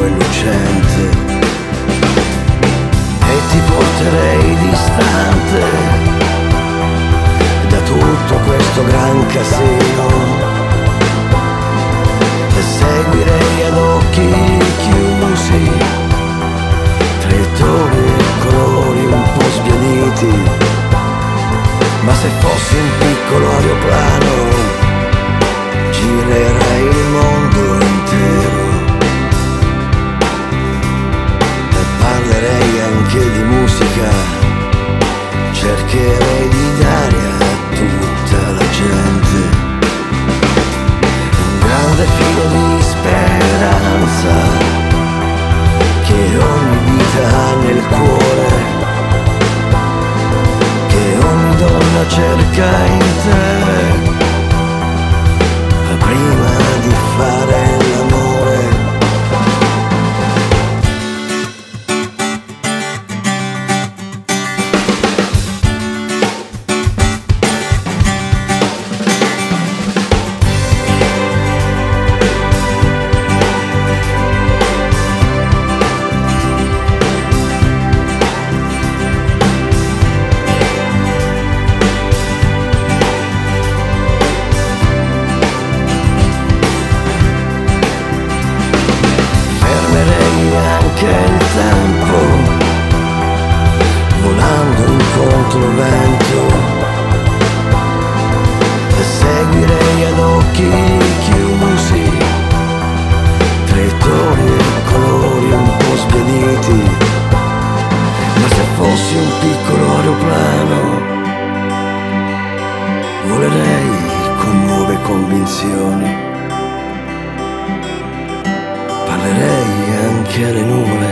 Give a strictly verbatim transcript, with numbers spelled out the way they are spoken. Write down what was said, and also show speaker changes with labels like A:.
A: e lucente, e ti porterei distante da tutto questo gran casino, e seguirei ad occhi chiusi tra i toni e colori un po' sbiaditi. Ma se fossi un piccolo aeroplano girerei il mondo intero e parlerei anche di musica, cercherei di dare a tutta la gente un grande filo di speranza che ogni vita ha nel cuore, che ogni donna cerca in te prima di fare l'amore. Anche il tempo volando incontro il vento, e seguirei ad occhi chiusi tra i toni e colori un po' sbiaditi. Ma se fossi un piccolo aeroplano volerei con nuove convinzioni, parlerei anche alle nuvole